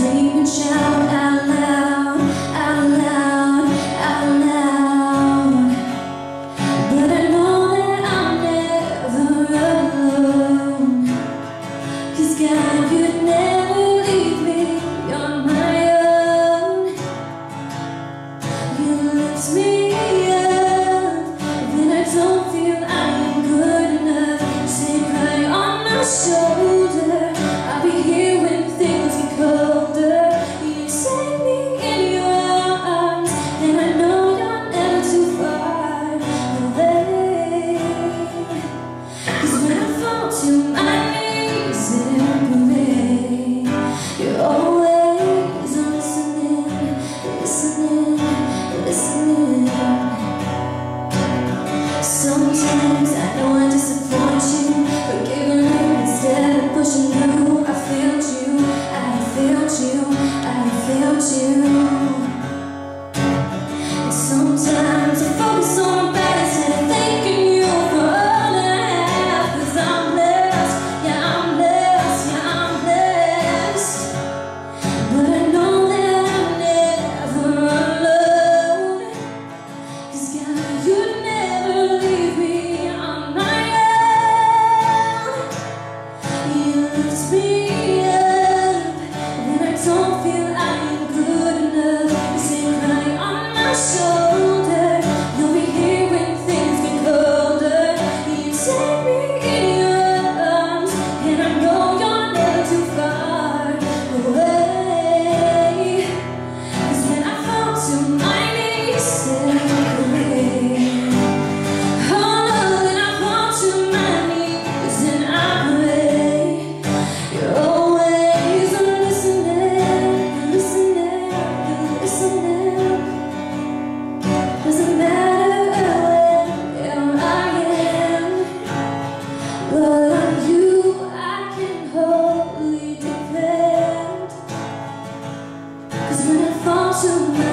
scream and shout out loud, out loud, out loud. But I know that I'm never alone, 'cause God could never leave me on my own. You lift me up when I don't feel I'm good enough. Say cry on my shoulder, I'll be here when things get colder. You take me in your arms, and I know you're never too far away. 'Cause when I fall to my knees and pray, you're always listening, listening, listening. Sometimes I know I disappoint you, but giving up instead of pushing through. I failed you, I failed you, I failed you. And sometimes I focus on the bad instead of thanking you for all I have. 'Cause I'm blessed, yeah I'm blessed, yeah I'm blessed. But I know that I'm never alone, 'cause God, you'd never leave me on my own. You lift me up when I don't feel I'm good enough. You say cry on my shoulder, you'll be here when things get colder. You take me in your arms, and I know you're never too far away. 'Cause when I fall to my knees and pray, oh, when I fall to my knees and I pray, you're always listening, listening, listening. Doesn't matter where I am, but on you I can wholly depend. 'Cause when I fall to my